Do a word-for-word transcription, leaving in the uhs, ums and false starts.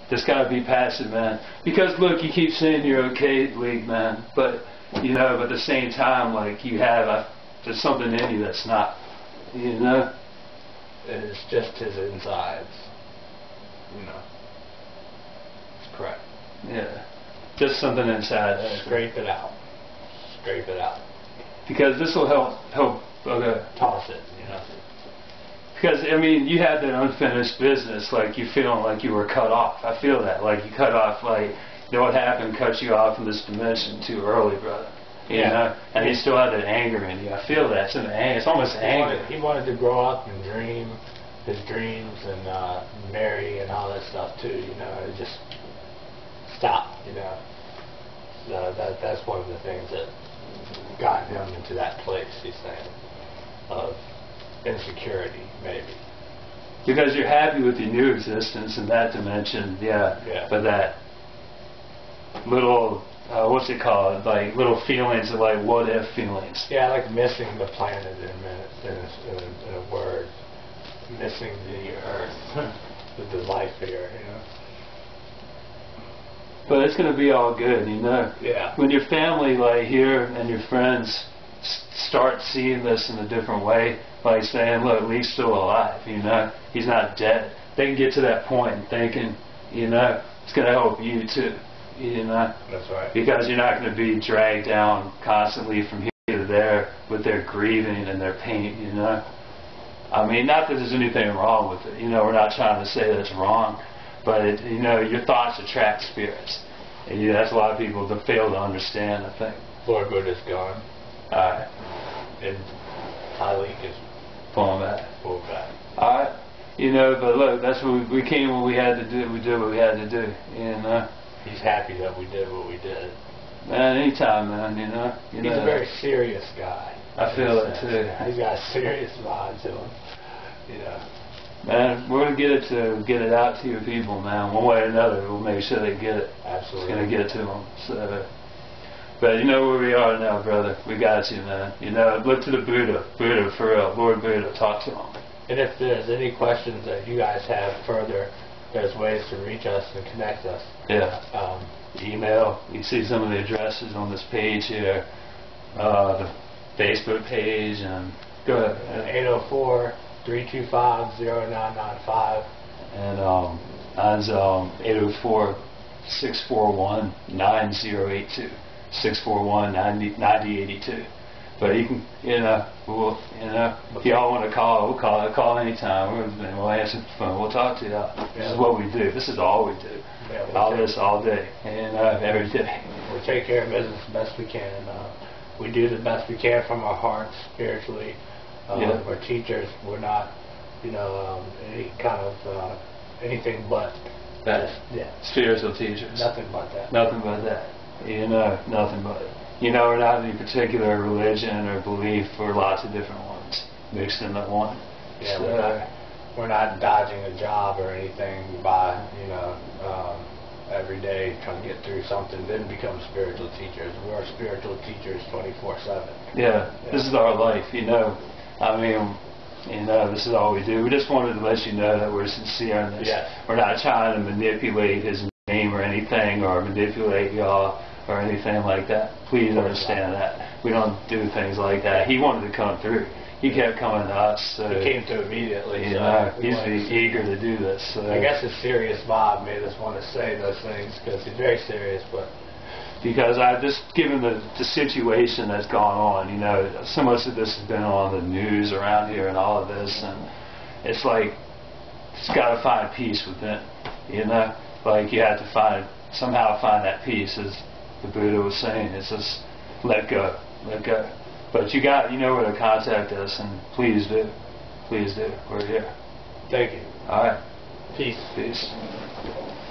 Just gotta be passive, man. Because look, you keep saying you're okay, League, man, but you know, but at the same time, like you have, uh, there's something in you that's not, you know. It's just his insides, you know. It's correct. Yeah, just something inside. Scrape it out. Scrape it out. Because this will help help. Okay. Toss it, you know. Because, I mean, you had that unfinished business, like you feeling like you were cut off. I feel that, like you cut off, like, you know what happened, cut you off in this dimension too early, brother. You yeah. know? And you still had that anger in you. I feel that. It's, an anger. It's almost he anger. Wanted, he wanted to grow up and dream his dreams and uh, marry and all that stuff too, you know. It just stop, you know. So that, that's one of the things that got him into that place, he's saying, of insecurity, maybe. Because you're happy with your new existence in that dimension, yeah. yeah. But that little, uh, what's it called? Like little feelings of like what if feelings. Yeah, like missing the planet in a minute, in a, in a, in a word. Missing the earth, with the life here, you know. But it's going to be all good, you know. Yeah. When your family, like here, and your friends s- start seeing this in a different way, like saying, look, Lee's still alive, you know. He's not dead. They can get to that point and thinking, you know, it's going to help you too, you know. That's right. Because you're not going to be dragged down constantly from here to there with their grieving and their pain, you know. I mean, not that there's anything wrong with it. You know, we're not trying to say that's wrong. But, it, you know, your thoughts attract spirits. And you know, that's a lot of people that fail to understand, I think. Lord Buddha's gone. Alright. And Tahliek is pulling back. Pulled back. Alright. You know, but look, that's what we, we came when we had to do. We did what we had to do. You know. He's happy that we did what we did. Man, anytime, man, you know. You He's know, a very serious guy. I feel it, too. He's got a serious vibe to him. You know. Man, we're going to get it to get it out to your people, man. One way or another, we'll make sure they get it. Absolutely. It's going to get to them. So, but you know where we are now, brother. We got you, man. You know, look to the Buddha. Buddha, for real. Lord Buddha, talk to him. And if there's any questions that you guys have further, there's ways to reach us and connect us. Yeah. Um, Email. You see some of the addresses on this page here. Uh, the Facebook page. and Go ahead. eight oh four, three two five, oh nine nine five. And um, mine's um, eight oh four, six four one, nine oh eight two. six four one, nine oh eight two. But you can, you know, we'll, you know, if y'all want to call, we'll call, call anytime. We'll, we'll answer the phone. We'll talk to y'all. This yeah. is what we do. This is all we do. Yeah, we'll all this all day and uh, every day. We take care of business the best we can. Uh, we do the best we can from our hearts, spiritually. Uh, yeah. We're teachers. We're not, you know, um, any kind of uh, anything but that. Yeah. Spiritual teachers. Nothing but that. Nothing but that. You know, nothing but it. You know, we're not any particular religion or belief. We're lots of different ones mixed into one. Yeah, so, we're not, we're not dodging a job or anything by, you know, um, every day trying to get through something, then become spiritual teachers. We're spiritual teachers twenty-four seven. Yeah, yeah, this is our life, you know. I mean, you know, this is all we do. We just wanted to let you know that we're sincere in this. Yes. We're not trying to manipulate his name or anything or manipulate y'all or anything like that. Please understand that. We don't do things like that. He wanted to come through. He kept coming to us. So, he came through immediately. You so know, he's eager to do this. So. I guess his serious vibe made us want to say those things because he's very serious. But because I've just given the, the situation that's gone on, you know, so much of this has been on the news around here and all of this, and it's like, it's got to find peace within, you know, like you have to find, somehow find that peace, as the Buddha was saying. It's just let go, let go. But you got, you know where to contact us, and please do, please do. We're here. Thank you. All right. Peace. Peace.